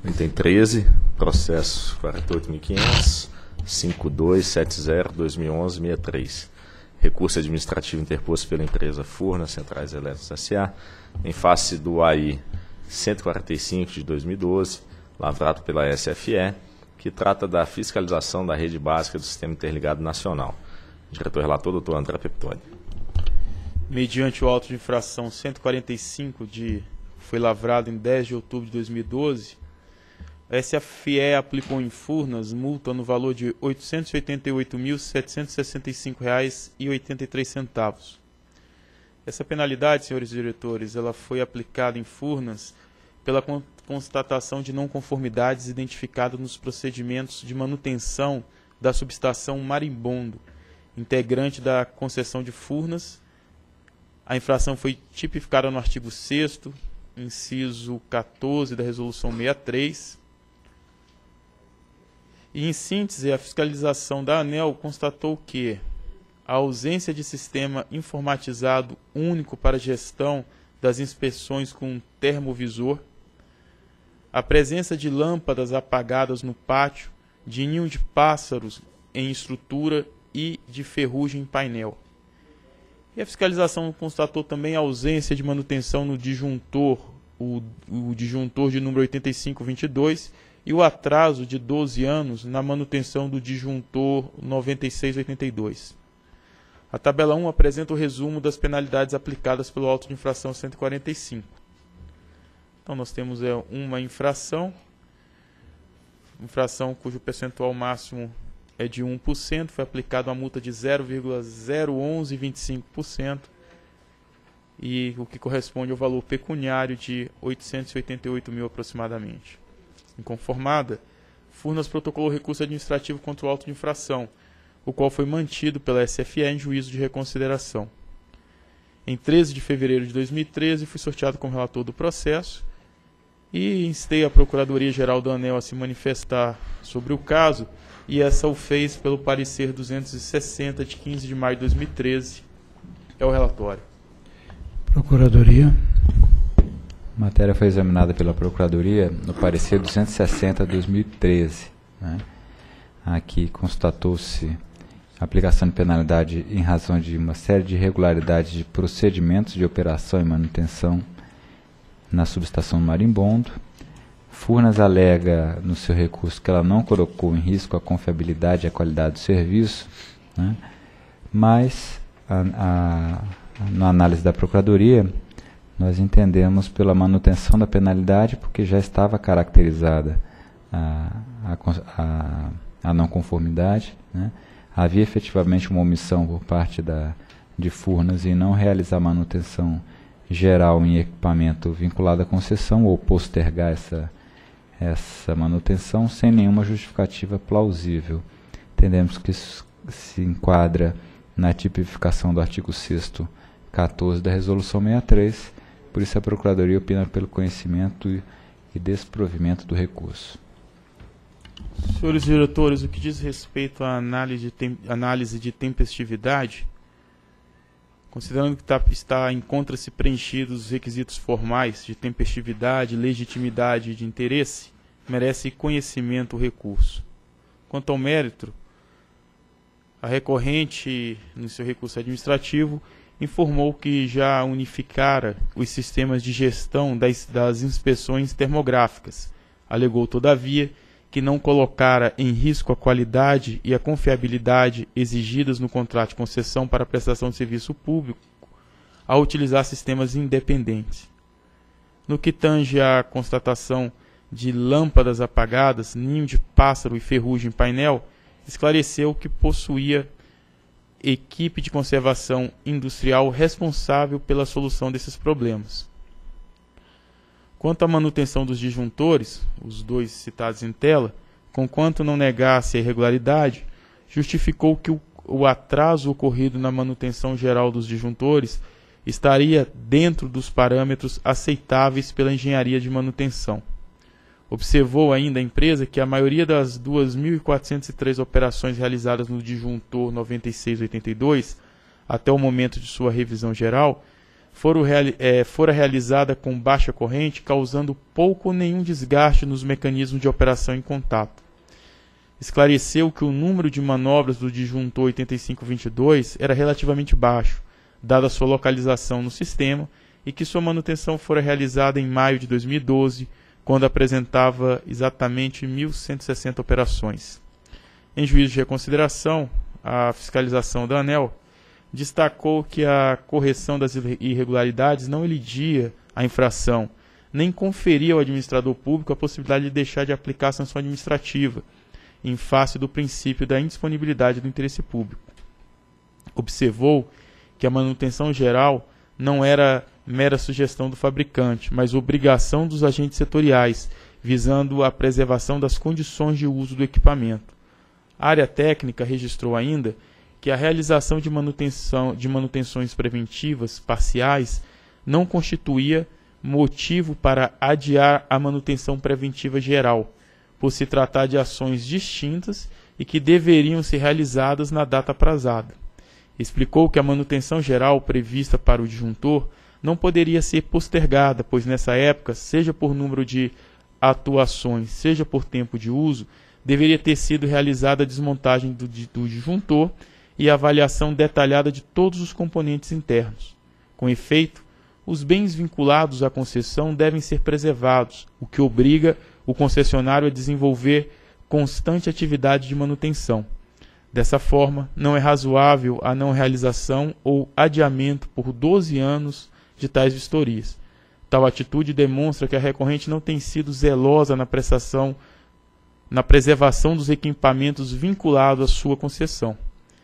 Item 13, processo 48.500.5270.2011.63. Recurso administrativo interposto pela empresa Furnas Centrais Elétricas S.A. em face do AI 145 de 2012, lavrado pela SFE, que trata da fiscalização da rede básica do Sistema Interligado Nacional. Diretor-relator, doutor André Peptoni. Mediante o auto de infração 145, foi lavrado em 10 de outubro de 2012, a SFE aplicou em Furnas multa no valor de R$ 888.765,83. Essa penalidade, senhores diretores, ela foi aplicada em Furnas pela constatação de não conformidades identificadas nos procedimentos de manutenção da subestação Marimbondo, integrante da concessão de Furnas. A infração foi tipificada no artigo 6º, inciso 14 da Resolução 63. E, em síntese, a fiscalização da ANEEL constatou que a ausência de sistema informatizado único para gestão das inspeções com termovisor, a presença de lâmpadas apagadas no pátio, de ninho de pássaros em estrutura e de ferrugem em painel. E a fiscalização constatou também a ausência de manutenção no disjuntor, o disjuntor de número 8522, e o atraso de 12 anos na manutenção do disjuntor 9682. A tabela 1 apresenta o resumo das penalidades aplicadas pelo auto de infração 145. Então nós temos uma infração cujo percentual máximo é de 1%, foi aplicada uma multa de 0,01125%, e o que corresponde ao valor pecuniário de 888 mil aproximadamente. Inconformada, Furnas protocolou recurso administrativo contra o auto de infração, o qual foi mantido pela SFE em juízo de reconsideração. Em 13 de fevereiro de 2013, fui sorteado como relator do processo e instei a Procuradoria-Geral da ANEEL a se manifestar sobre o caso, e essa o fez pelo parecer 260 de 15 de maio de 2013. É o relatório. Procuradoria. A matéria foi examinada pela Procuradoria no parecer 260/2013. Aqui constatou-se a aplicação de penalidade em razão de uma série de irregularidades de procedimentos de operação e manutenção na subestação Marimbondo. Furnas alega no seu recurso que ela não colocou em risco a confiabilidade e a qualidade do serviço, mas na análise da Procuradoria, nós entendemos pela manutenção da penalidade, porque já estava caracterizada a não conformidade, Havia efetivamente uma omissão por parte de Furnas em não realizar manutenção geral em equipamento vinculado à concessão ou postergar essa manutenção sem nenhuma justificativa plausível. Entendemos que isso se enquadra na tipificação do artigo 6º 14 da Resolução 63, por isso a Procuradoria opina pelo conhecimento e desprovimento do recurso. Senhores diretores, o que diz respeito à análise de tempestividade, considerando que encontra-se preenchidos os requisitos formais de tempestividade, legitimidade e de interesse, merece conhecimento o recurso. Quanto ao mérito, a recorrente, no seu recurso administrativo, informou que já unificara os sistemas de gestão das inspeções termográficas. Alegou, todavia, que não colocara em risco a qualidade e a confiabilidade exigidas no contrato de concessão para a prestação de serviço público ao utilizar sistemas independentes. No que tange à constatação de lâmpadas apagadas, ninho de pássaro e ferrugem em painel, esclareceu que possuía equipe de conservação industrial responsável pela solução desses problemas. Quanto à manutenção dos disjuntores, os dois citados em tela, conquanto não negasse a irregularidade, justificou que o atraso ocorrido na manutenção geral dos disjuntores estaria dentro dos parâmetros aceitáveis pela engenharia de manutenção. Observou ainda a empresa que a maioria das 2.403 operações realizadas no disjuntor 9682, até o momento de sua revisão geral, fora realizada com baixa corrente, causando pouco ou nenhum desgaste nos mecanismos de operação em contato. Esclareceu que o número de manobras do disjuntor 8522 era relativamente baixo, dada a sua localização no sistema, e que sua manutenção fora realizada em maio de 2012, quando apresentava exatamente 1.160 operações. Em juízo de reconsideração, a fiscalização da ANEEL destacou que a correção das irregularidades não elidia a infração, nem conferia ao administrador público a possibilidade de deixar de aplicar a sanção administrativa, em face do princípio da indisponibilidade do interesse público. Observou que a manutenção geral não era mera sugestão do fabricante, mas obrigação dos agentes setoriais, visando a preservação das condições de uso do equipamento. A área técnica registrou ainda que a realização de manutenções preventivas parciais não constituía motivo para adiar a manutenção preventiva geral, por se tratar de ações distintas e que deveriam ser realizadas na data aprazada. Explicou que a manutenção geral prevista para o disjuntor não poderia ser postergada, pois nessa época, seja por número de atuações, seja por tempo de uso, deveria ter sido realizada a desmontagem do disjuntor e a avaliação detalhada de todos os componentes internos. Com efeito, os bens vinculados à concessão devem ser preservados, o que obriga o concessionário a desenvolver constante atividade de manutenção. Dessa forma, não é razoável a não realização ou adiamento por 12 anos de tais vistorias. Tal atitude demonstra que a recorrente não tem sido zelosa na preservação dos equipamentos vinculados à sua concessão.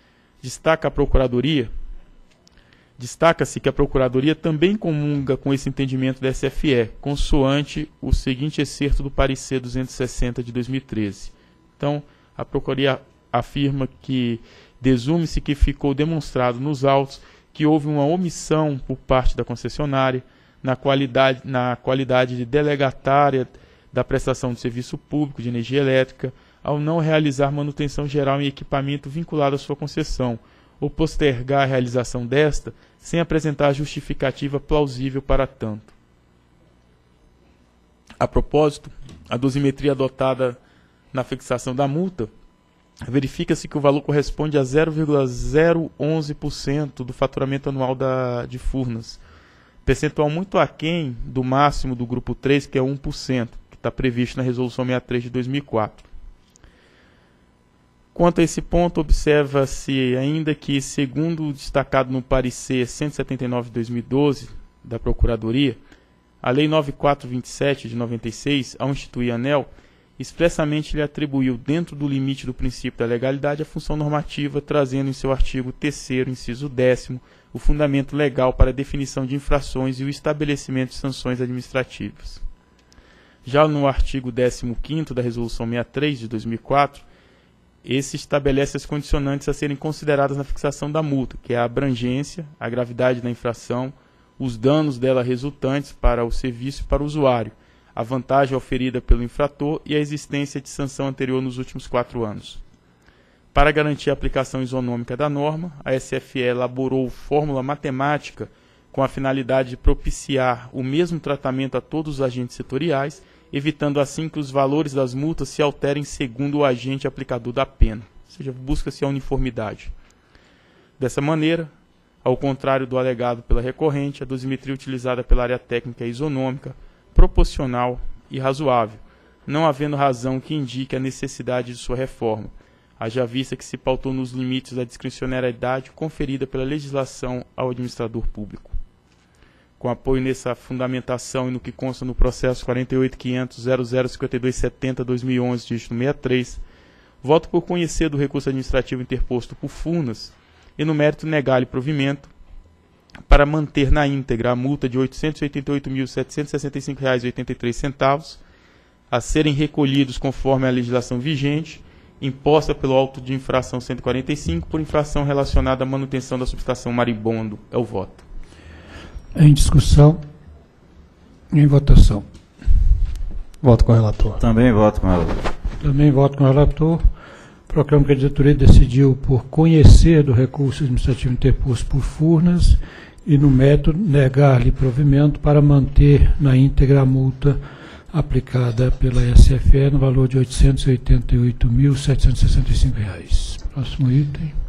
Destaca-se que a Procuradoria também comunga com esse entendimento da SFE, consoante o seguinte excerto do parecer 260 de 2013. Então, a Procuradoria afirma que desume-se que ficou demonstrado nos autos que houve uma omissão por parte da concessionária na qualidade de delegatária da prestação de serviço público de energia elétrica, ao não realizar manutenção geral em equipamento vinculado à sua concessão, ou postergar a realização desta sem apresentar justificativa plausível para tanto. A propósito, a dosimetria adotada na fixação da multa verifica-se que o valor corresponde a 0,011% do faturamento anual de Furnas, percentual muito aquém do máximo do grupo 3, que é 1%, que está previsto na Resolução 63 de 2004. Quanto a esse ponto, observa-se ainda que, segundo destacado no parecer 179 de 2012 da Procuradoria, a Lei 9427 de 96, ao instituir a ANEEL, expressamente lhe atribuiu, dentro do limite do princípio da legalidade, a função normativa, trazendo em seu artigo 3º, inciso 10º, o fundamento legal para a definição de infrações e o estabelecimento de sanções administrativas. Já no artigo 15º da Resolução 63 de 2004, esse estabelece as condicionantes a serem consideradas na fixação da multa, que é a abrangência, a gravidade da infração, os danos dela resultantes para o serviço e para o usuário, a vantagem oferida pelo infrator e a existência de sanção anterior nos últimos 4 anos. Para garantir a aplicação isonômica da norma, a SFE elaborou fórmula matemática com a finalidade de propiciar o mesmo tratamento a todos os agentes setoriais, evitando assim que os valores das multas se alterem segundo o agente aplicador da pena, ou seja, busca-se a uniformidade. Dessa maneira, ao contrário do alegado pela recorrente, a dosimetria utilizada pela área técnica é isonômica, proporcional e razoável, não havendo razão que indique a necessidade de sua reforma, haja vista que se pautou nos limites da discricionariedade conferida pela legislação ao administrador público. Com apoio nessa fundamentação e no que consta no processo 48.500.005270/2011, dígito 63, voto por conhecer do recurso administrativo interposto por Furnas e no mérito negar-lhe provimento para manter na íntegra a multa de R$ 888.765,83 a serem recolhidos conforme a legislação vigente, imposta pelo auto de infração 145 por infração relacionada à manutenção da subestação Maribondo. É o voto. Em discussão, em votação. Voto com o relator. Também voto com o relator. Também voto com o relator. Proclamo que a diretoria decidiu por conhecer do recurso administrativo interposto por Furnas e, no método, negar-lhe provimento para manter na íntegra a multa aplicada pela SFE no valor de R$ 888.765. Próximo item.